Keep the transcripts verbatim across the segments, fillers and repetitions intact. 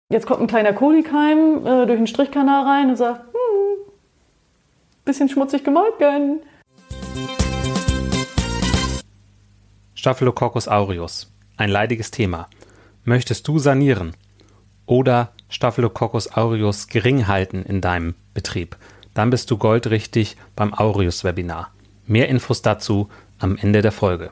Jetzt kommt ein kleiner Kolikeim äh, durch den Strichkanal rein und sagt, hm, bisschen schmutzig gemolken. Staphylococcus aureus, ein leidiges Thema. Möchtest du sanieren oder Staphylococcus aureus gering halten in deinem Betrieb? Dann bist du goldrichtig beim Aureus-Webinar. Mehr Infos dazu am Ende der Folge.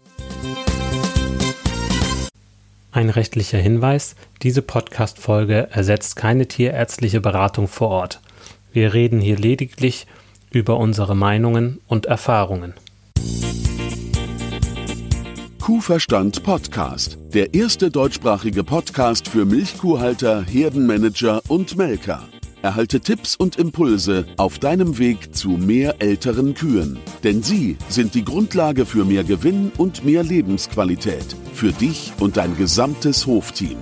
Ein rechtlicher Hinweis: Diese Podcast-Folge ersetzt keine tierärztliche Beratung vor Ort. Wir reden hier lediglich über unsere Meinungen und Erfahrungen. Kuhverstand Podcast, der erste deutschsprachige Podcast für Milchkuhhalter, Herdenmanager und Melker. Erhalte Tipps und Impulse auf deinem Weg zu mehr älteren Kühen. Denn sie sind die Grundlage für mehr Gewinn und mehr Lebensqualität. Für dich und dein gesamtes Hofteam.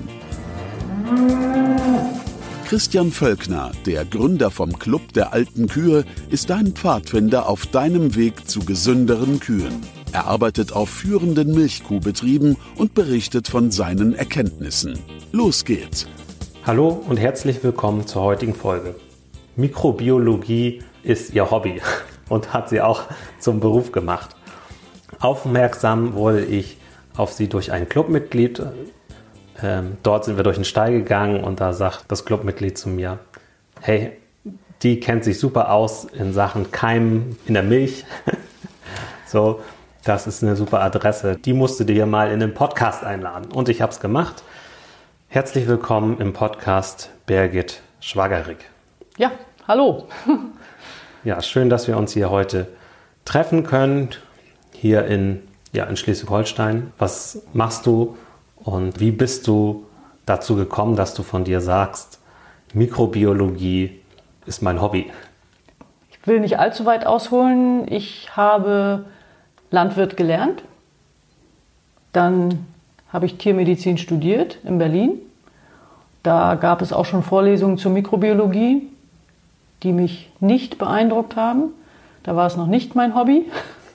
Christian Völkner, der Gründer vom Club der alten Kühe, ist dein Pfadfinder auf deinem Weg zu gesünderen Kühen. Er arbeitet auf führenden Milchkuhbetrieben und berichtet von seinen Erkenntnissen. Los geht's! Hallo und herzlich willkommen zur heutigen Folge. Mikrobiologie ist ihr Hobby und hat sie auch zum Beruf gemacht. Aufmerksam wurde ich auf sie durch ein Clubmitglied. Ähm, dort sind wir durch den Stall gegangen und da sagt das Clubmitglied zu mir: Hey, die kennt sich super aus in Sachen Keimen in der Milch. So, das ist eine super Adresse. Die musst du dir mal in den Podcast einladen. Und ich habe es gemacht. Herzlich willkommen im Podcast Birgit Schwagerig. Ja, hallo. Ja, schön, dass wir uns hier heute treffen können, hier in, ja, in Schleswig-Holstein. Was machst du und wie bist du dazu gekommen, dass du von dir sagst, Mikrobiologie ist mein Hobby? Ich will nicht allzu weit ausholen. Ich habe Landwirt gelernt. Dann habe ich Tiermedizin studiert in Berlin. Da gab es auch schon Vorlesungen zur Mikrobiologie, die mich nicht beeindruckt haben. Da war es noch nicht mein Hobby.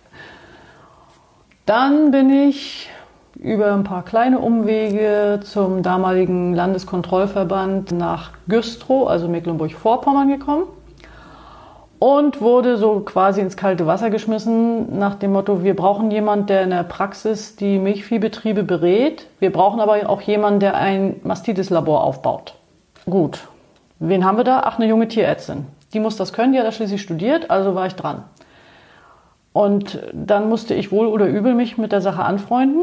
Dann bin ich über ein paar kleine Umwege zum damaligen Landeskontrollverband nach Güstrow, also Mecklenburg-Vorpommern, gekommen. Und wurde so quasi ins kalte Wasser geschmissen nach dem Motto: Wir brauchen jemanden, der in der Praxis die Milchviehbetriebe berät. Wir brauchen aber auch jemanden, der ein Mastitis-Labor aufbaut. Gut, wen haben wir da? Ach, eine junge Tierärztin. Die muss das können, die hat das schließlich studiert, also war ich dran. Und dann musste ich wohl oder übel mich mit der Sache anfreunden.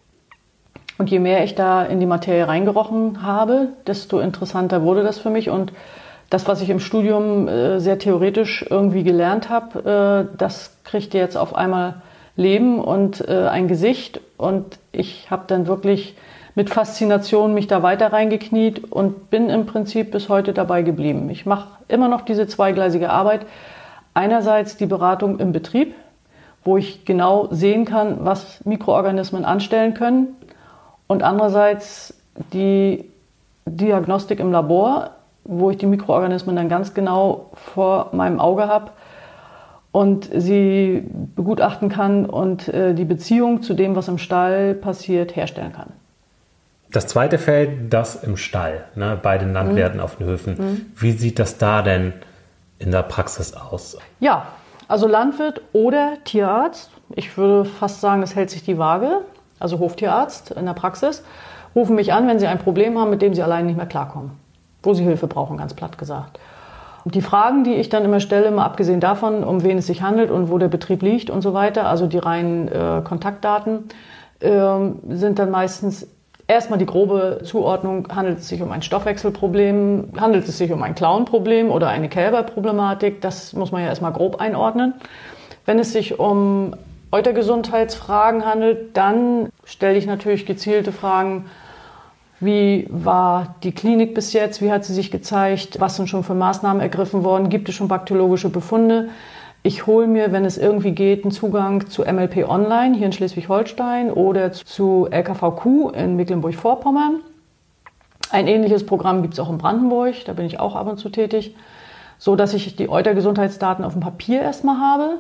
Und je mehr ich da in die Materie reingerochen habe, desto interessanter wurde das für mich. Und das, was ich im Studium äh, sehr theoretisch irgendwie gelernt habe, äh, das kriegte jetzt auf einmal Leben und äh, ein Gesicht. Und ich habe dann wirklich mit Faszination mich da weiter reingekniet und bin im Prinzip bis heute dabei geblieben. Ich mache immer noch diese zweigleisige Arbeit. Einerseits die Beratung im Betrieb, wo ich genau sehen kann, was Mikroorganismen anstellen können. Und andererseits die Diagnostik im Labor, wo ich die Mikroorganismen dann ganz genau vor meinem Auge habe und sie begutachten kann und äh, die Beziehung zu dem, was im Stall passiert, herstellen kann. Das zweite Feld, das im Stall, ne, bei den Landwirten mhm. auf den Höfen. Mhm. Wie sieht das da denn in der Praxis aus? Ja, also Landwirt oder Tierarzt. Ich würde fast sagen, das hält sich die Waage. Also Hoftierarzt in der Praxis, rufen mich an, wenn sie ein Problem haben, mit dem sie allein nicht mehr klarkommen. Wo sie Hilfe brauchen, ganz platt gesagt. Und die Fragen, die ich dann immer stelle, mal abgesehen davon, um wen es sich handelt und wo der Betrieb liegt und so weiter, also die reinen äh, Kontaktdaten, äh, sind dann meistens erstmal die grobe Zuordnung: Handelt es sich um ein Stoffwechselproblem, handelt es sich um ein Klauenproblem oder eine Kälberproblematik? Das muss man ja erstmal grob einordnen. Wenn es sich um Eutergesundheitsfragen handelt, dann stelle ich natürlich gezielte Fragen. Wie war die Klinik bis jetzt? Wie hat sie sich gezeigt? Was sind schon für Maßnahmen ergriffen worden? Gibt es schon bakteriologische Befunde? Ich hole mir, wenn es irgendwie geht, einen Zugang zu M L P Online hier in Schleswig-Holstein oder zu L K V Q in Mecklenburg-Vorpommern. Ein ähnliches Programm gibt es auch in Brandenburg, da bin ich auch ab und zu tätig, so dass ich die Eutergesundheitsdaten auf dem Papier erstmal habe.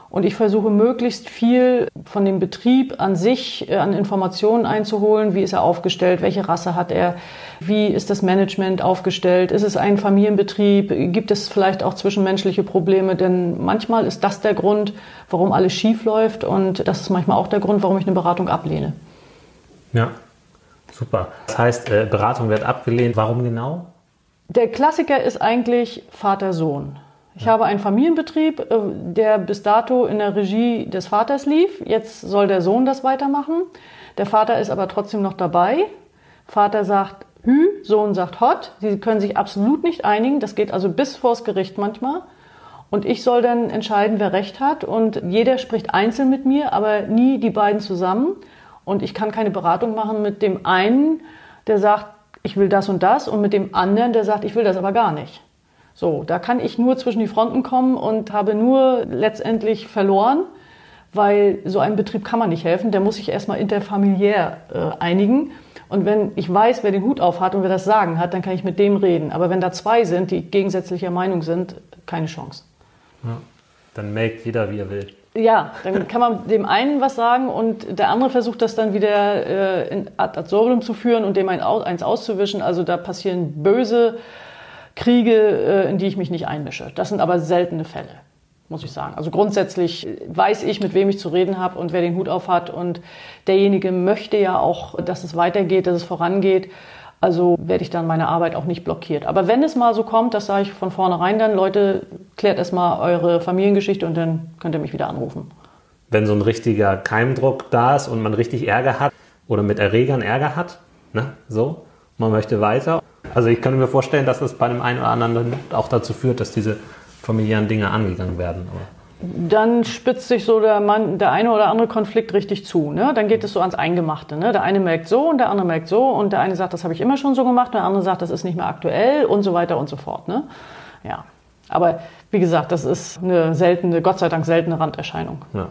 Und ich versuche möglichst viel von dem Betrieb an sich, äh, an Informationen einzuholen. Wie ist er aufgestellt? Welche Rasse hat er? Wie ist das Management aufgestellt? Ist es ein Familienbetrieb? Gibt es vielleicht auch zwischenmenschliche Probleme? Denn manchmal ist das der Grund, warum alles schief läuft. Und das ist manchmal auch der Grund, warum ich eine Beratung ablehne. Ja, super. Das heißt, äh, Beratung wird abgelehnt. Warum genau? Der Klassiker ist eigentlich Vater-Sohn. Ich habe einen Familienbetrieb, der bis dato in der Regie des Vaters lief. Jetzt soll der Sohn das weitermachen. Der Vater ist aber trotzdem noch dabei. Vater sagt Hü, Sohn sagt Hot. Sie können sich absolut nicht einigen. Das geht also bis vors Gericht manchmal. Und ich soll dann entscheiden, wer Recht hat. Und jeder spricht einzeln mit mir, aber nie die beiden zusammen. Und ich kann keine Beratung machen mit dem einen, der sagt, ich will das und das, und mit dem anderen, der sagt, ich will das aber gar nicht. So, da kann ich nur zwischen die Fronten kommen und habe nur letztendlich verloren, weil so einem Betrieb kann man nicht helfen. Der muss sich erstmal interfamiliär äh, einigen. Und wenn ich weiß, wer den Hut auf hat und wer das Sagen hat, dann kann ich mit dem reden. Aber wenn da zwei sind, die gegensätzlicher Meinung sind, keine Chance. Ja, dann melkt jeder, wie er will. Ja, dann kann man dem einen was sagen und der andere versucht das dann wieder äh, in ad absurdum zu führen und dem ein, eins auszuwischen. Also da passieren böse Kriege, äh, in die ich mich nicht einmische. Das sind aber seltene Fälle, muss ich sagen. Also grundsätzlich weiß ich, mit wem ich zu reden habe und wer den Hut auf hat. Und derjenige möchte ja auch, dass es weitergeht, dass es vorangeht. Also werde ich dann meine Arbeit auch nicht blockiert. Aber wenn es mal so kommt, das sage ich von vornherein dann, Leute, klärt erstmal eure Familiengeschichte und dann könnt ihr mich wieder anrufen. Wenn so ein richtiger Keimdruck da ist und man richtig Ärger hat oder mit Erregern Ärger hat, ne, so, man möchte weiter. Also ich kann mir vorstellen, dass es bei dem einen oder anderen auch dazu führt, dass diese familiären Dinge angegangen werden. Aber dann spitzt sich so der, Mann, der eine oder andere Konflikt richtig zu. Ne? Dann geht es so ans Eingemachte. Ne? Der eine merkt so und der andere merkt so und der eine sagt, das habe ich immer schon so gemacht, und der andere sagt, das ist nicht mehr aktuell und so weiter und so fort. Ne? Ja, aber wie gesagt, das ist eine seltene, Gott sei Dank seltene Randerscheinung. Ja.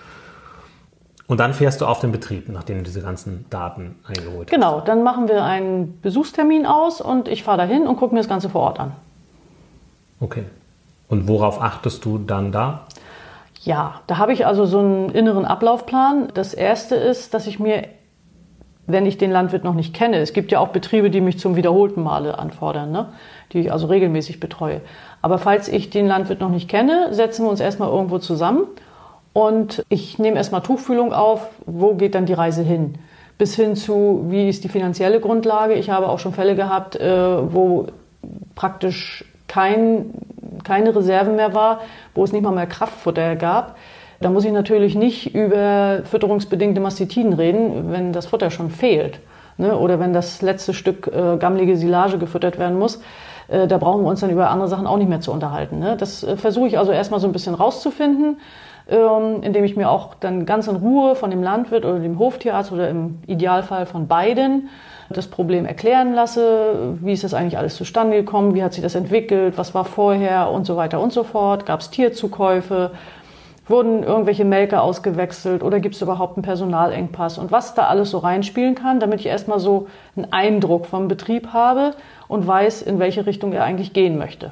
Und dann fährst du auf den Betrieb, nachdem du diese ganzen Daten eingeholt hast. Genau, dann machen wir einen Besuchstermin aus und ich fahre dahin und gucke mir das Ganze vor Ort an. Okay. Und worauf achtest du dann da? Ja, da habe ich also so einen inneren Ablaufplan. Das erste ist, dass ich mir, wenn ich den Landwirt noch nicht kenne, es gibt ja auch Betriebe, die mich zum wiederholten Male anfordern, ne? Die ich also regelmäßig betreue. Aber falls ich den Landwirt noch nicht kenne, setzen wir uns erstmal irgendwo zusammen und ich nehme erstmal Tuchfühlung auf, wo geht dann die Reise hin? Bis hin zu, wie ist die finanzielle Grundlage? Ich habe auch schon Fälle gehabt, äh, wo praktisch kein keine Reserve mehr war, wo es nicht mal mehr Kraftfutter gab. Da muss ich natürlich nicht über fütterungsbedingte Mastitiden reden, wenn das Futter schon fehlt, ne? Oder wenn das letzte Stück äh, gammelige Silage gefüttert werden muss. Äh, da brauchen wir uns dann über andere Sachen auch nicht mehr zu unterhalten. Ne? Das äh, versuche ich also erstmal so ein bisschen rauszufinden, ähm, indem ich mir auch dann ganz in Ruhe von dem Landwirt oder dem Hoftierarzt oder im Idealfall von beiden das Problem erklären lasse, wie ist das eigentlich alles zustande gekommen, wie hat sich das entwickelt, was war vorher und so weiter und so fort. Gab es Tierzukäufe, wurden irgendwelche Melker ausgewechselt oder gibt es überhaupt einen Personalengpass und was da alles so reinspielen kann, damit ich erstmal so einen Eindruck vom Betrieb habe und weiß, in welche Richtung er eigentlich gehen möchte.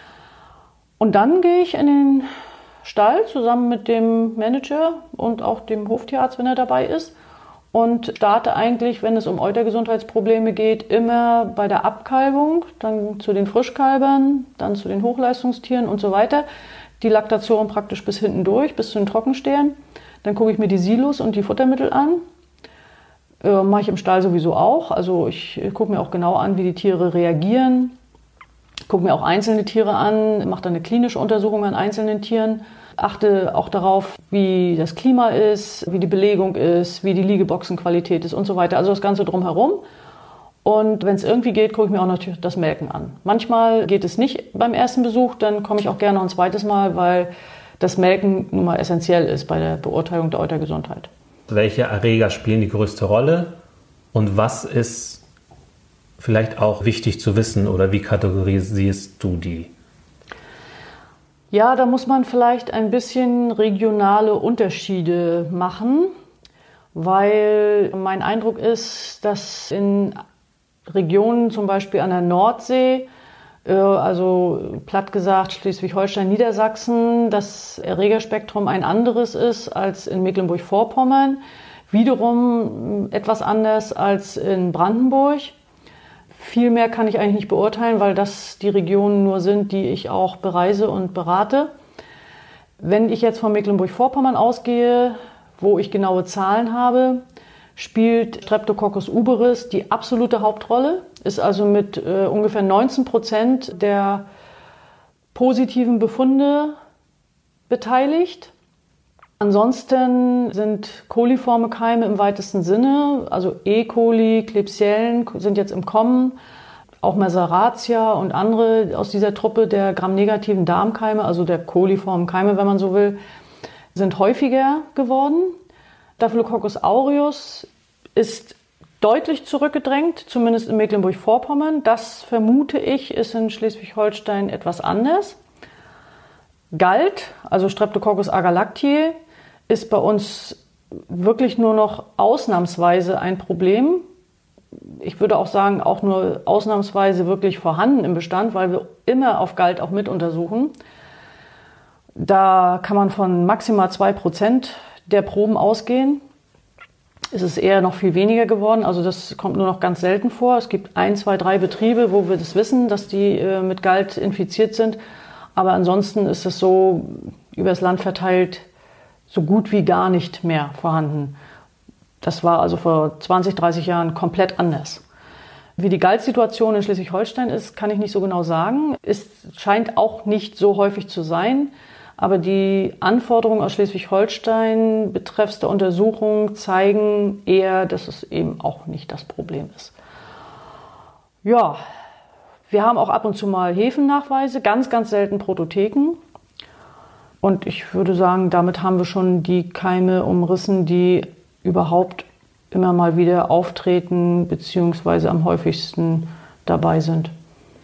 Und dann gehe ich in den Stall zusammen mit dem Manager und auch dem Hoftierarzt, wenn er dabei ist, und starte eigentlich, wenn es um Eutergesundheitsprobleme geht, immer bei der Abkalbung, dann zu den Frischkalbern, dann zu den Hochleistungstieren und so weiter. Die Laktation praktisch bis hinten durch, bis zu den Trockenstehern. Dann gucke ich mir die Silos und die Futtermittel an. Äh, mache ich im Stall sowieso auch. Also ich gucke mir auch genau an, wie die Tiere reagieren. Gucke mir auch einzelne Tiere an, mache dann eine klinische Untersuchung an einzelnen Tieren. Achte auch darauf, wie das Klima ist, wie die Belegung ist, wie die Liegeboxenqualität ist und so weiter. Also das Ganze drumherum. Und wenn es irgendwie geht, gucke ich mir auch natürlich das Melken an. Manchmal geht es nicht beim ersten Besuch, dann komme ich auch gerne noch ein zweites Mal, weil das Melken nun mal essentiell ist bei der Beurteilung der Eutergesundheit. Welche Erreger spielen die größte Rolle und was ist vielleicht auch wichtig zu wissen oder wie kategorisierst du die? Ja, da muss man vielleicht ein bisschen regionale Unterschiede machen, weil mein Eindruck ist, dass in Regionen zum Beispiel an der Nordsee Also platt gesagt, Schleswig-Holstein, Niedersachsen, das Erregerspektrum ein anderes ist als in Mecklenburg-Vorpommern, wiederum etwas anders als in Brandenburg. Viel mehr kann ich eigentlich nicht beurteilen, weil das die Regionen nur sind, die ich auch bereise und berate. Wenn ich jetzt von Mecklenburg-Vorpommern ausgehe, wo ich genaue Zahlen habe, spielt Streptococcus uberis die absolute Hauptrolle, ist also mit äh, ungefähr neunzehn Prozent der positiven Befunde beteiligt. Ansonsten sind coliforme Keime im weitesten Sinne, also E. coli, Klebsiellen sind jetzt im Kommen, auch Maceratia und andere aus dieser Truppe der gramnegativen Darmkeime, also der coliformen Keime, wenn man so will, sind häufiger geworden. Staphylococcus aureus ist deutlich zurückgedrängt, zumindest in Mecklenburg-Vorpommern. Das, vermute ich, ist in Schleswig-Holstein etwas anders. Galt, also Streptococcus agalactiae, ist bei uns wirklich nur noch ausnahmsweise ein Problem. Ich würde auch sagen, auch nur ausnahmsweise wirklich vorhanden im Bestand, weil wir immer auf Galt auch mit untersuchen. Da kann man von maximal zwei Prozent der Proben ausgehen. Es ist eher noch viel weniger geworden, also das kommt nur noch ganz selten vor. Es gibt ein, zwei, drei Betriebe, wo wir das wissen, dass die äh, mit Galt infiziert sind. Aber ansonsten ist es so über das Land verteilt so gut wie gar nicht mehr vorhanden. Das war also vor zwanzig, dreißig Jahren komplett anders. Wie die Galt-Situation in Schleswig-Holstein ist, kann ich nicht so genau sagen. Es scheint auch nicht so häufig zu sein. Aber die Anforderungen aus Schleswig-Holstein betreffs der Untersuchung zeigen eher, dass es eben auch nicht das Problem ist. Ja, wir haben auch ab und zu mal Hefennachweise, ganz, ganz selten Prototheken. Und ich würde sagen, damit haben wir schon die Keime umrissen, die überhaupt immer mal wieder auftreten bzw. am häufigsten dabei sind.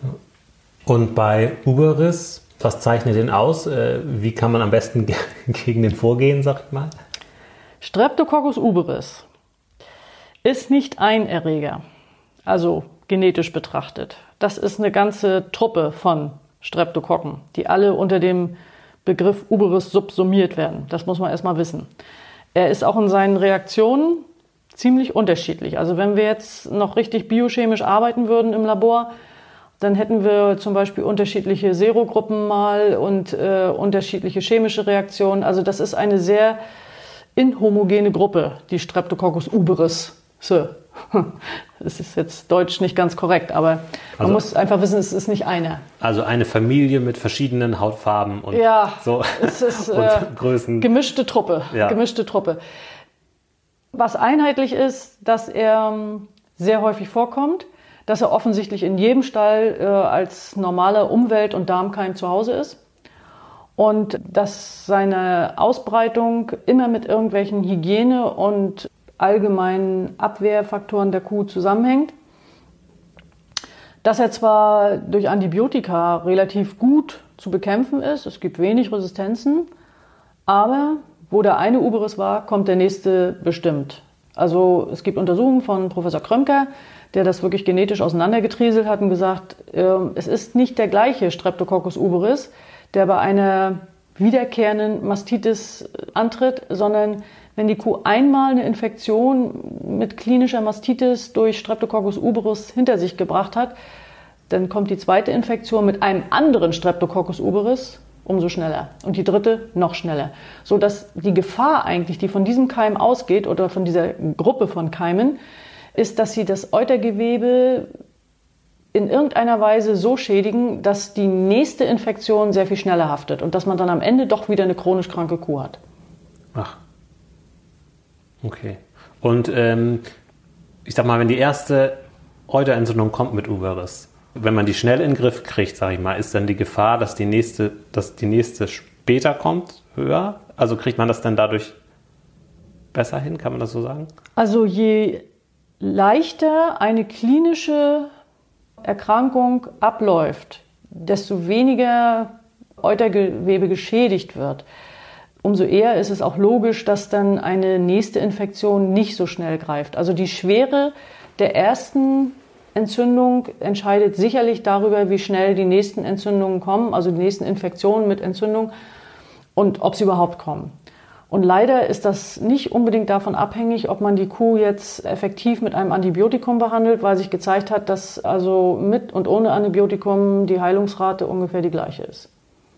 Und bei Uberis, was zeichnet den aus? Wie kann man am besten gegen den vorgehen, sag ich mal? Streptococcus uberis ist nicht ein Erreger, also genetisch betrachtet. Das ist eine ganze Truppe von Streptokokken, die alle unter dem Begriff Uberis subsumiert werden. Das muss man erstmal wissen. Er ist auch in seinen Reaktionen ziemlich unterschiedlich. Also wenn wir jetzt noch richtig biochemisch arbeiten würden im Labor, dann hätten wir zum Beispiel unterschiedliche Serogruppen mal und äh, unterschiedliche chemische Reaktionen. Also das ist eine sehr inhomogene Gruppe, die Streptococcus uberis. Das ist jetzt deutsch nicht ganz korrekt, aber man also, muss einfach wissen, es ist nicht eine. Also eine Familie mit verschiedenen Hautfarben und ja, so es ist und äh, Größen. Gemischte Truppe, ja. gemischte Truppe. Was einheitlich ist, dass er sehr häufig vorkommt, dass er offensichtlich in jedem Stall äh, als normaler Umwelt- und Darmkeim zu Hause ist und dass seine Ausbreitung immer mit irgendwelchen Hygiene- und allgemeinen Abwehrfaktoren der Kuh zusammenhängt. Dass er zwar durch Antibiotika relativ gut zu bekämpfen ist, es gibt wenig Resistenzen, aber wo der eine Uberis war, kommt der nächste bestimmt. Also es gibt Untersuchungen von Professor Krömker, der das wirklich genetisch auseinandergetrieselt hat und gesagt, äh, es ist nicht der gleiche Streptococcus uberis, der bei einer wiederkehrenden Mastitis antritt, sondern wenn die Kuh einmal eine Infektion mit klinischer Mastitis durch Streptococcus uberis hinter sich gebracht hat, dann kommt die zweite Infektion mit einem anderen Streptococcus uberis umso schneller und die dritte noch schneller. So dass die Gefahr eigentlich, die von diesem Keim ausgeht oder von dieser Gruppe von Keimen, ist, dass sie das Eutergewebe in irgendeiner Weise so schädigen, dass die nächste Infektion sehr viel schneller haftet und dass man dann am Ende doch wieder eine chronisch kranke Kuh hat. Ach, okay. Und ähm, ich sag mal, wenn die erste Euterentzündung kommt mit Uberis, wenn man die schnell in den Griff kriegt, sage ich mal, ist dann die Gefahr, dass die nächste, dass die nächste später kommt, höher? Also kriegt man das dann dadurch besser hin? Kann man das so sagen? Also je leichter eine klinische Erkrankung abläuft, desto weniger Eutergewebe geschädigt wird, umso eher ist es auch logisch, dass dann eine nächste Infektion nicht so schnell greift. Also die Schwere der ersten Entzündung entscheidet sicherlich darüber, wie schnell die nächsten Entzündungen kommen, also die nächsten Infektionen mit Entzündung und ob sie überhaupt kommen. Und leider ist das nicht unbedingt davon abhängig, ob man die Kuh jetzt effektiv mit einem Antibiotikum behandelt, weil sich gezeigt hat, dass also mit und ohne Antibiotikum die Heilungsrate ungefähr die gleiche ist.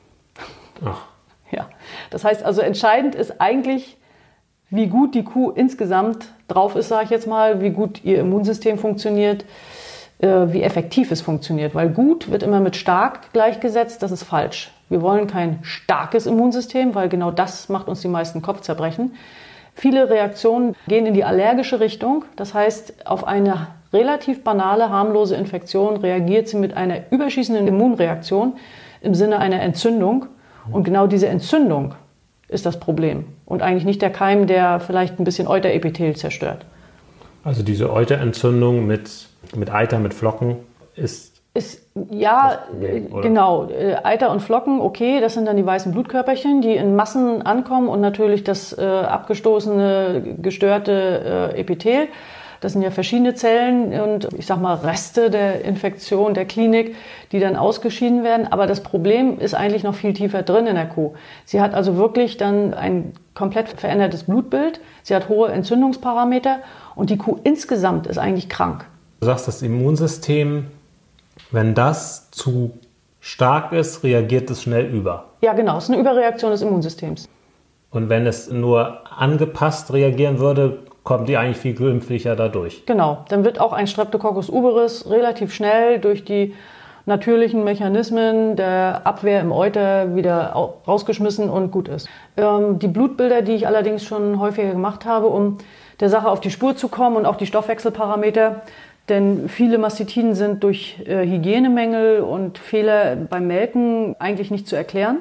Ach. Ja, das heißt also, entscheidend ist eigentlich, wie gut die Kuh insgesamt drauf ist, sage ich jetzt mal, wie gut ihr Immunsystem funktioniert, äh, wie effektiv es funktioniert. Weil gut wird immer mit stark gleichgesetzt, das ist falsch. Wir wollen kein starkes Immunsystem, weil genau das macht uns die meisten Kopfzerbrechen. Viele Reaktionen gehen in die allergische Richtung. Das heißt, auf eine relativ banale, harmlose Infektion reagiert sie mit einer überschießenden Immunreaktion im Sinne einer Entzündung. Und genau diese Entzündung ist das Problem und eigentlich nicht der Keim, der vielleicht ein bisschen Euterepithel zerstört. Also diese Euterentzündung mit, mit Eiter, mit Flocken ist... Ist, ja, Problem, genau. Eiter und Flocken, okay, das sind dann die weißen Blutkörperchen, die in Massen ankommen und natürlich das äh, abgestoßene, gestörte äh, Epithel. Das sind ja verschiedene Zellen und ich sag mal Reste der Infektion, der Klinik, die dann ausgeschieden werden. Aber das Problem ist eigentlich noch viel tiefer drin in der Kuh. Sie hat also wirklich dann ein komplett verändertes Blutbild. Sie hat hohe Entzündungsparameter und die Kuh insgesamt ist eigentlich krank. Du sagst, das Immunsystem, wenn das zu stark ist, reagiert es schnell über. Ja, genau. Es ist eine Überreaktion des Immunsystems. Und wenn es nur angepasst reagieren würde, kommt die eigentlich viel glimpflicher dadurch. Genau. Dann wird auch ein Streptococcus uberis relativ schnell durch die natürlichen Mechanismen der Abwehr im Euter wieder rausgeschmissen und gut ist. Ähm, die Blutbilder, die ich allerdings schon häufiger gemacht habe, um der Sache auf die Spur zu kommen und auch die Stoffwechselparameter, denn viele Mastitiden sind durch äh, Hygienemängel und Fehler beim Melken eigentlich nicht zu erklären,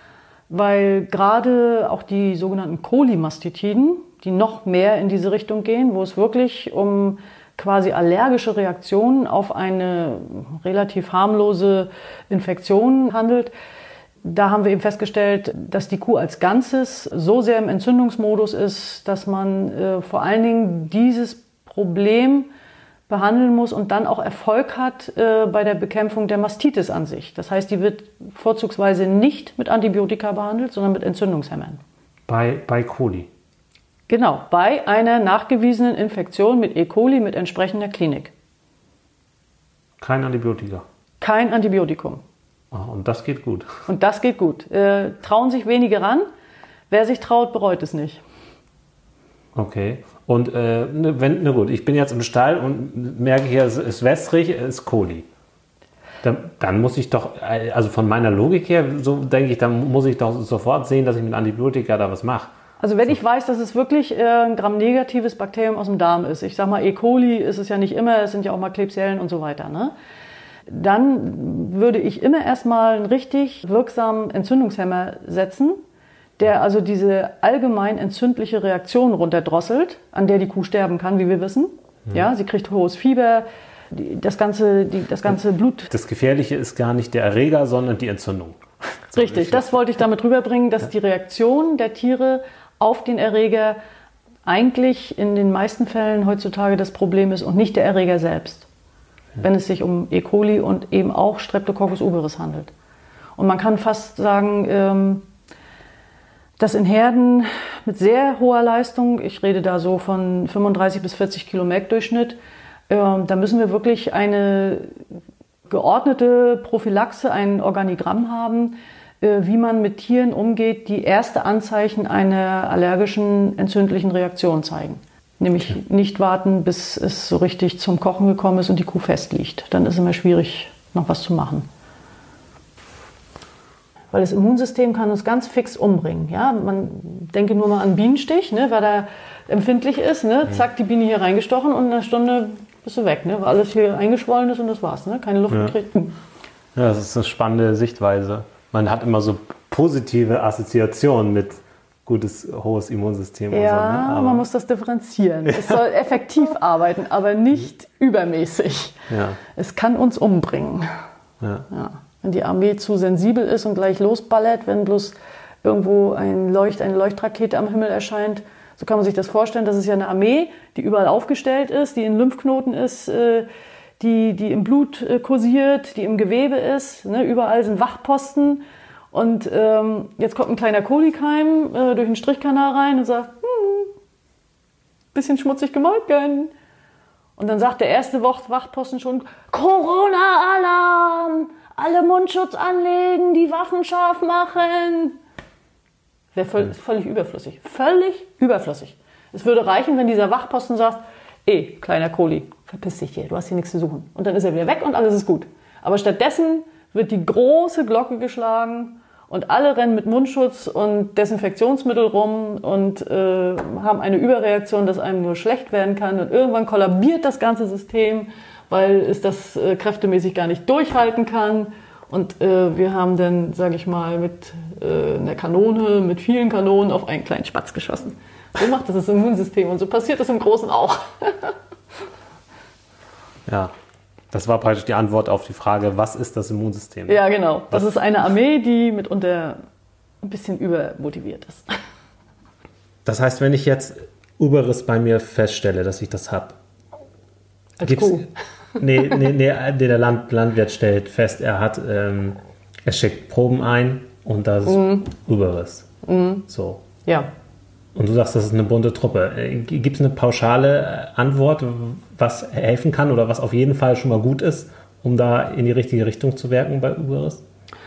weil gerade auch die sogenannten Cholimastitiden, die noch mehr in diese Richtung gehen, wo es wirklich um quasi allergische Reaktionen auf eine relativ harmlose Infektion handelt. Da haben wir eben festgestellt, dass die Kuh als Ganzes so sehr im Entzündungsmodus ist, dass man äh, vor allen Dingen dieses Problem behandeln muss und dann auch Erfolg hat äh, bei der Bekämpfung der Mastitis an sich. Das heißt, die wird vorzugsweise nicht mit Antibiotika behandelt, sondern mit Entzündungshemmern. Bei, bei Coli? Genau, bei einer nachgewiesenen Infektion mit E. coli mit entsprechender Klinik. Kein Antibiotika? Kein Antibiotikum. Oh, und das geht gut? Und das geht gut. Äh, trauen sich wenige ran. Wer sich traut, bereut es nicht. Okay. Und äh, wenn, na gut, ich bin jetzt im Stall und merke hier, es ist wässrig, es ist Coli. Dann, dann muss ich doch, also von meiner Logik her, so denke ich, dann muss ich doch sofort sehen, dass ich mit Antibiotika da was mache. Also wenn so. Ich weiß, dass es wirklich äh, ein gramnegatives Bakterium aus dem Darm ist, ich sage mal E. coli ist es ja nicht immer, es sind ja auch mal Klebsiellen und so weiter, ne? Dann würde ich immer erstmal einen richtig wirksamen Entzündungshemmer setzen, der also diese allgemein entzündliche Reaktion runterdrosselt, an der die Kuh sterben kann, wie wir wissen. Mhm. Ja, sie kriegt hohes Fieber, die, das ganze, die, das ganze Blut. Das Gefährliche ist gar nicht der Erreger, sondern die Entzündung. So richtig, das wollte ich damit rüberbringen, dass ja. die Reaktion der Tiere auf den Erreger eigentlich in den meisten Fällen heutzutage das Problem ist und nicht der Erreger selbst, ja. wenn es sich um E. coli und eben auch Streptococcus uberis handelt. Und man kann fast sagen, ähm, dass in Herden mit sehr hoher Leistung, ich rede da so von fünfunddreißig bis vierzig Kilo Melkdurchschnitt, äh, da müssen wir wirklich eine geordnete Prophylaxe, ein Organigramm haben, äh, wie man mit Tieren umgeht, die erste Anzeichen einer allergischen, entzündlichen Reaktion zeigen. Nämlich okay. nicht warten, bis es so richtig zum Kochen gekommen ist und die Kuh festliegt. Dann ist es immer schwierig, noch was zu machen. Weil das Immunsystem kann uns ganz fix umbringen. Ja? Man denke nur mal an Bienenstich, ne? Weil er empfindlich ist. Ne? Zack, die Biene hier reingestochen und in einer Stunde bist du weg. Ne? Weil alles hier eingeschwollen ist und das war's. Ne? Keine Luft ja. gekriegt. Ja, das ist eine spannende Sichtweise. Man hat immer so positive Assoziationen mit gutes, hohes Immunsystem. Ja, und so, ne? Aber man muss das differenzieren. Ja. Es soll effektiv arbeiten, aber nicht übermäßig. Ja. Es kann uns umbringen. Ja. Ja. Wenn die Armee zu sensibel ist und gleich losballert, wenn bloß irgendwo ein Leucht, eine Leuchtrakete am Himmel erscheint, so kann man sich das vorstellen. Das ist ja eine Armee, die überall aufgestellt ist, die in Lymphknoten ist, die, die im Blut äh, kursiert, die im Gewebe ist. Ne? Überall sind Wachposten. Und ähm, jetzt kommt ein kleiner Kolikeim äh, durch den Strichkanal rein und sagt, hm, bisschen schmutzig gemolken. Und dann sagt der erste Wachposten schon, Corona-Alarm, alle Mundschutz anlegen, die Waffen scharf machen. Wäre völlig, völlig überflüssig. Völlig überflüssig. Es würde reichen, wenn dieser Wachposten sagt, ey, kleiner Kohli, verpiss dich hier, du hast hier nichts zu suchen. Und dann ist er wieder weg und alles ist gut. Aber stattdessen wird die große Glocke geschlagen und alle rennen mit Mundschutz und Desinfektionsmittel rum und äh, haben eine Überreaktion, dass einem nur schlecht werden kann. Und irgendwann kollabiert das ganze System, weil es das äh, kräftemäßig gar nicht durchhalten kann. Und äh, wir haben dann, sage ich mal, mit äh, einer Kanone, mit vielen Kanonen auf einen kleinen Spatz geschossen. So macht das das Immunsystem und so passiert das im Großen auch. Ja, das war praktisch die Antwort auf die Frage, was ist das Immunsystem? Ja, genau. Das ist eine Armee, die mitunter ein bisschen übermotiviert ist. Das heißt, wenn ich jetzt Überriss bei mir feststelle, dass ich das habe, Als Kuh. Nee, nee, nee, der Land, Landwirt stellt fest, er hat, ähm, er schickt Proben ein und das ist mm. Überriss. Mm. So. Ja. Und du sagst, das ist eine bunte Truppe. Gibt es eine pauschale Antwort, was helfen kann oder was auf jeden Fall schon mal gut ist, um da in die richtige Richtung zu wirken bei Überriss?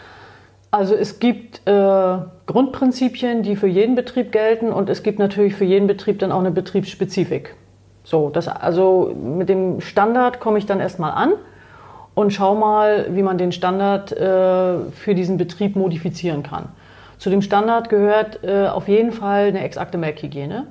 Also es gibt äh, Grundprinzipien, die für jeden Betrieb gelten und es gibt natürlich für jeden Betrieb dann auch eine Betriebsspezifik. So, das, also mit dem Standard komme ich dann erstmal an und schaue mal, wie man den Standard äh, für diesen Betrieb modifizieren kann. Zu dem Standard gehört äh, auf jeden Fall eine exakte Melkhygiene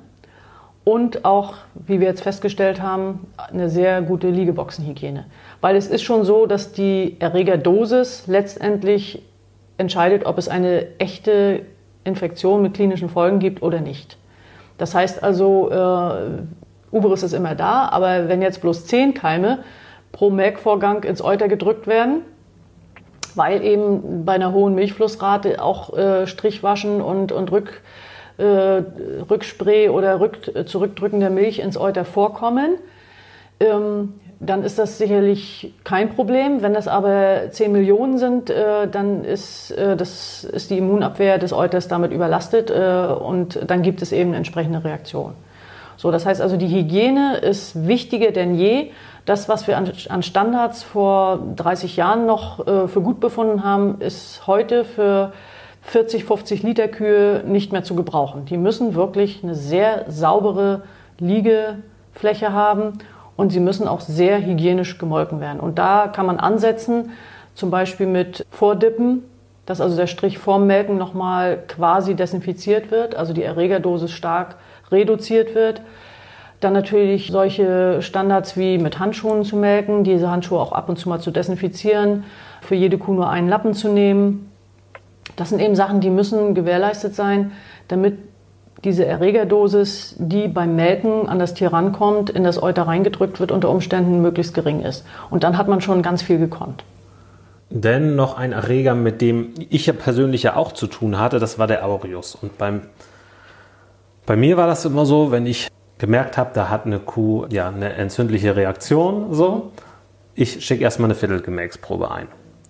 und auch, wie wir jetzt festgestellt haben, eine sehr gute Liegeboxenhygiene. Weil es ist schon so, dass die Erregerdosis letztendlich entscheidet, ob es eine echte Infektion mit klinischen Folgen gibt oder nicht. Das heißt also, äh, Überriss ist immer da, aber wenn jetzt bloß zehn Keime pro Melkvorgang ins Euter gedrückt werden, weil eben bei einer hohen Milchflussrate auch äh, Strichwaschen und, und Rück, äh, Rückspray oder Rück, äh, Zurückdrücken der Milch ins Euter vorkommen, ähm, dann ist das sicherlich kein Problem. Wenn das aber zehn Millionen sind, äh, dann ist, äh, das, ist die Immunabwehr des Euters damit überlastet äh, und dann gibt es eben eine entsprechende Reaktion. So, das heißt also, die Hygiene ist wichtiger denn je. Das, was wir an, an Standards vor dreißig Jahren noch äh, für gut befunden haben, ist heute für vierzig, fünfzig Liter Kühe nicht mehr zu gebrauchen. Die müssen wirklich eine sehr saubere Liegefläche haben und sie müssen auch sehr hygienisch gemolken werden. Und da kann man ansetzen, zum Beispiel mit Vordippen, dass also der Strich vorm Melken nochmal quasi desinfiziert wird, also die Erregerdosis stark reduziert wird. Dann natürlich solche Standards wie mit Handschuhen zu melken, diese Handschuhe auch ab und zu mal zu desinfizieren, für jede Kuh nur einen Lappen zu nehmen. Das sind eben Sachen, die müssen gewährleistet sein, damit diese Erregerdosis, die beim Melken an das Tier rankommt, in das Euter reingedrückt wird, unter Umständen möglichst gering ist. Und dann hat man schon ganz viel gekonnt. Denn noch ein Erreger, mit dem ich ja persönlich ja auch zu tun hatte, das war der Aureus. Und beim Bei mir war das immer so, wenn ich gemerkt habe, da hat eine Kuh ja eine entzündliche Reaktion, so, ich schicke erstmal eine Viertelgemälksprobe ein.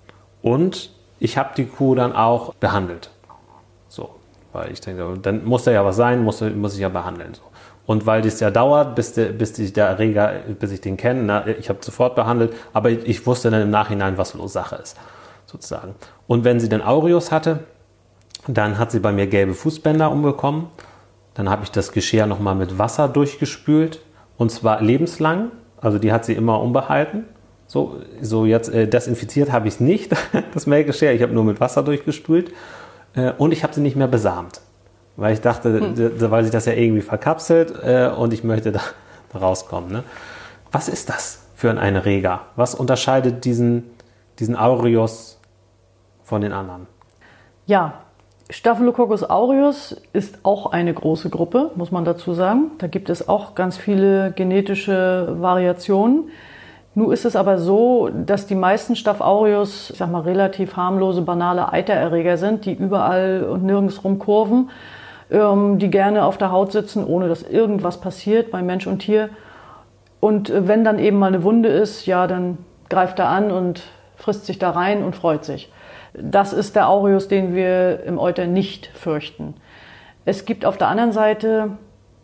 Und ich habe die Kuh dann auch behandelt. So, weil ich denke, dann muss da ja was sein, muss, muss ich ja behandeln. So. Und weil das ja dauert, bis, der, bis die, der Erreger, bis ich den kenne, na, ich habe sofort behandelt, aber ich, ich wusste dann im Nachhinein, was los Sache ist, sozusagen. Und wenn sie den Aureus hatte, dann hat sie bei mir gelbe Fußbänder umbekommen. Dann habe ich das Geschirr nochmal mit Wasser durchgespült und zwar lebenslang. Also die hat sie immer umbehalten. So, so jetzt äh, desinfiziert habe ich es nicht, das Melkgeschirr. Ich habe nur mit Wasser durchgespült. Äh, und ich habe sie nicht mehr besamt. Weil ich dachte, hm. weil sich das ja irgendwie verkapselt äh, und ich möchte da, da rauskommen. Ne? Was ist das für ein Erreger? Was unterscheidet diesen, diesen Aureus von den anderen? Ja, Staphylococcus aureus ist auch eine große Gruppe, muss man dazu sagen. Da gibt es auch ganz viele genetische Variationen. Nun ist es aber so, dass die meisten Staph aureus, ich sag mal, relativ harmlose, banale Eitererreger sind, die überall und nirgends rumkurven, ähm, die gerne auf der Haut sitzen, ohne dass irgendwas passiert bei Mensch und Tier. Und wenn dann eben mal eine Wunde ist, ja, dann greift er an und frisst sich da rein und freut sich. Das ist der Aureus, den wir im Euter nicht fürchten. Es gibt auf der anderen Seite,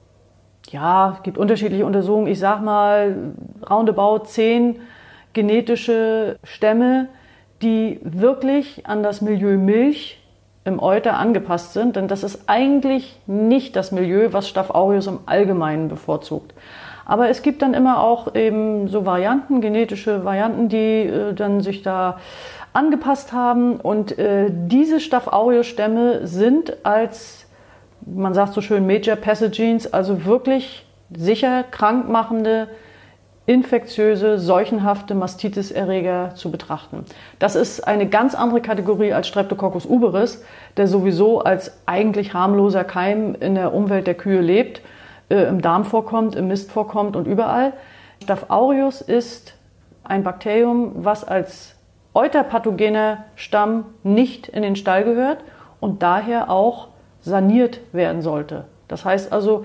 ja, es gibt unterschiedliche Untersuchungen. Ich sag mal, roundabout zehn genetische Stämme, die wirklich an das Milieu Milch im Euter angepasst sind. Denn das ist eigentlich nicht das Milieu, was Staph aureus im Allgemeinen bevorzugt. Aber es gibt dann immer auch eben so Varianten, genetische Varianten, die äh, dann sich da angepasst haben. Und äh, diese Staph aureus Stämme sind als, man sagt so schön, Major Pathogens, also wirklich sicher krankmachende, infektiöse, seuchenhafte Mastitis-Erreger zu betrachten. Das ist eine ganz andere Kategorie als Streptococcus uberis, der sowieso als eigentlich harmloser Keim in der Umwelt der Kühe lebt, äh, im Darm vorkommt, im Mist vorkommt und überall. Staph aureus ist ein Bakterium, was als euterpathogener Stamm nicht in den Stall gehört und daher auch saniert werden sollte. Das heißt also,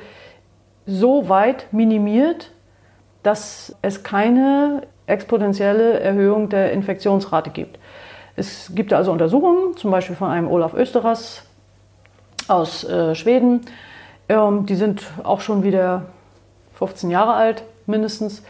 so weit minimiert, dass es keine exponentielle Erhöhung der Infektionsrate gibt. Es gibt also Untersuchungen, zum Beispiel von einem Olaf Österers aus äh, Schweden. Ähm, die sind auch schon wieder fünfzehn Jahre alt, mindestens.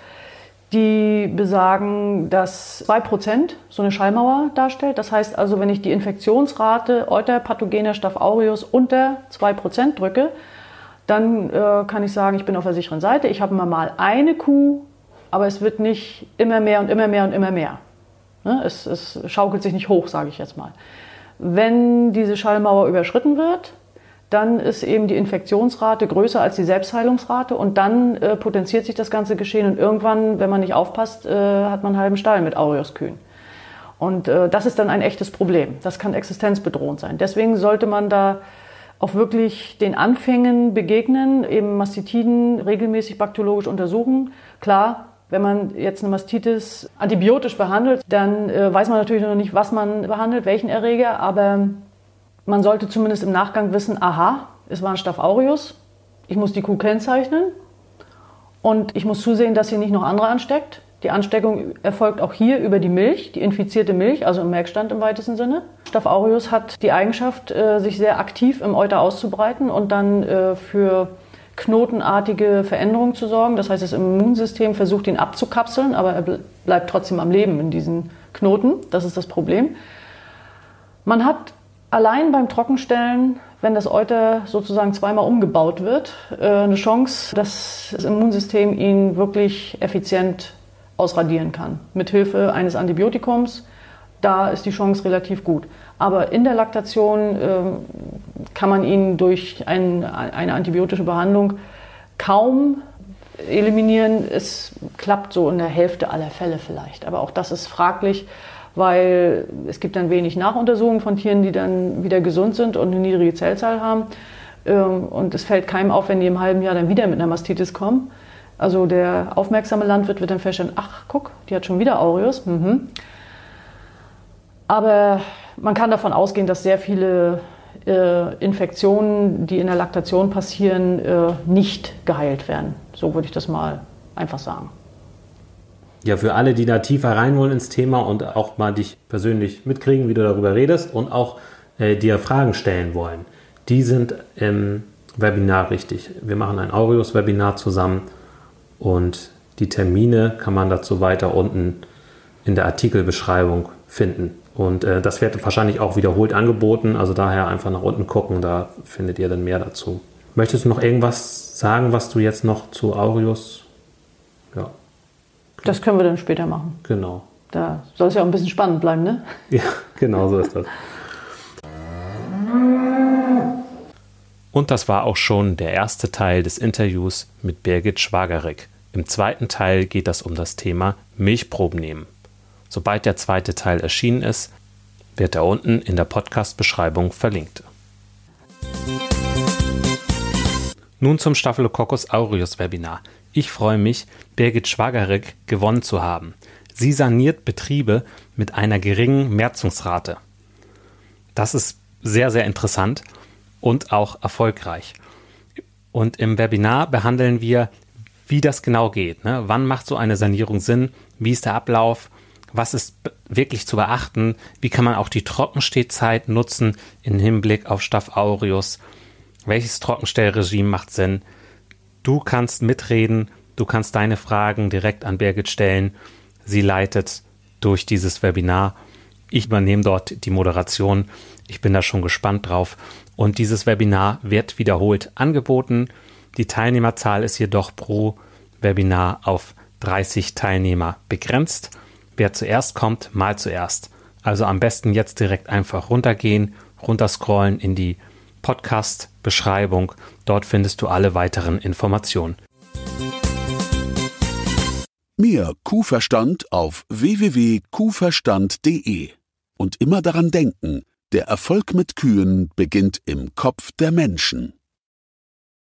Die besagen, dass zwei Prozent so eine Schallmauer darstellt. Das heißt also, wenn ich die Infektionsrate euterpathogener Staph aureus unter zwei Prozent drücke, dann äh, kann ich sagen, ich bin auf der sicheren Seite. Ich habe immer mal eine Kuh, aber es wird nicht immer mehr und immer mehr und immer mehr. Ne? Es, es schaukelt sich nicht hoch, sage ich jetzt mal. Wenn diese Schallmauer überschritten wird, dann ist eben die Infektionsrate größer als die Selbstheilungsrate und dann äh, potenziert sich das ganze Geschehen und irgendwann, wenn man nicht aufpasst, äh, hat man einen halben Stall mit Aureus-Kühen. Und äh, das ist dann ein echtes Problem. Das kann existenzbedrohend sein. Deswegen sollte man da auch wirklich den Anfängen begegnen, eben Mastitiden regelmäßig bakteriologisch untersuchen. Klar, wenn man jetzt eine Mastitis antibiotisch behandelt, dann äh, weiß man natürlich noch nicht, was man behandelt, welchen Erreger, aber man sollte zumindest im Nachgang wissen, aha, es war ein Staph aureus, ich muss die Kuh kennzeichnen und ich muss zusehen, dass sie nicht noch andere ansteckt. Die Ansteckung erfolgt auch hier über die Milch, die infizierte Milch, also im Melkstand im weitesten Sinne. Staph aureus hat die Eigenschaft, sich sehr aktiv im Euter auszubreiten und dann für knotenartige Veränderungen zu sorgen. Das heißt, das Immunsystem versucht, ihn abzukapseln, aber er bleibt trotzdem am Leben in diesen Knoten. Das ist das Problem. Man hat allein beim Trockenstellen, wenn das Euter sozusagen zweimal umgebaut wird, eine Chance, dass das Immunsystem ihn wirklich effizient ausradieren kann. Mit Hilfe eines Antibiotikums, da ist die Chance relativ gut. Aber in der Laktation äh, kann man ihn durch ein, eine antibiotische Behandlung kaum eliminieren. Es klappt so in der Hälfte aller Fälle vielleicht. Aber auch das ist fraglich, weil es gibt dann wenig Nachuntersuchungen von Tieren, die dann wieder gesund sind und eine niedrige Zellzahl haben. Ähm, und es fällt keinem auf, wenn die im halben Jahr dann wieder mit einer Mastitis kommen. Also der aufmerksame Landwirt wird dann feststellen, ach guck, die hat schon wieder Aureus. Mhm. Aber man kann davon ausgehen, dass sehr viele äh, Infektionen, die in der Laktation passieren, äh, nicht geheilt werden. So würde ich das mal einfach sagen. Ja, für alle, die da tiefer rein wollen ins Thema und auch mal dich persönlich mitkriegen, wie du darüber redest und auch äh, dir Fragen stellen wollen, die sind im Webinar richtig. Wir machen ein Aureus-Webinar zusammen. Und die Termine kann man dazu weiter unten in der Artikelbeschreibung finden. Und äh, das wird wahrscheinlich auch wiederholt angeboten. Also daher einfach nach unten gucken, da findet ihr dann mehr dazu. Möchtest du noch irgendwas sagen, was du jetzt noch zu Aureus? Ja. Das können wir dann später machen. Genau. Da soll es ja auch ein bisschen spannend bleiben, ne? Ja, genau so ist das. Und das war auch schon der erste Teil des Interviews mit Birgit Schwagerek. Im zweiten Teil geht es um das Thema Milchproben nehmen. Sobald der zweite Teil erschienen ist, wird er unten in der Podcast-Beschreibung verlinkt. Nun zum Staphylococcus aureus Webinar. Ich freue mich, Birgit Schwagerek gewonnen zu haben. Sie saniert Betriebe mit einer geringen Märzungsrate. Das ist sehr, sehr interessant und auch erfolgreich. Und im Webinar behandeln wir, wie das genau geht. Ne? Wann macht so eine Sanierung Sinn? Wie ist der Ablauf? Was ist wirklich zu beachten? Wie kann man auch die Trockenstehzeit nutzen im Hinblick auf Staph aureus? Welches Trockenstellregime macht Sinn? Du kannst mitreden, du kannst deine Fragen direkt an Birgit stellen. Sie leitet durch dieses Webinar. Ich übernehme dort die Moderation. Ich bin da schon gespannt drauf. Und dieses Webinar wird wiederholt angeboten. Die Teilnehmerzahl ist jedoch pro Webinar auf dreißig Teilnehmer begrenzt. Wer zuerst kommt, mal zuerst. Also am besten jetzt direkt einfach runtergehen, runterscrollen in die Podcast-Beschreibung. Dort findest du alle weiteren Informationen. Mehr Kuhverstand auf w w w punkt kuhverstand punkt de. Und immer daran denken, der Erfolg mit Kühen beginnt im Kopf der Menschen.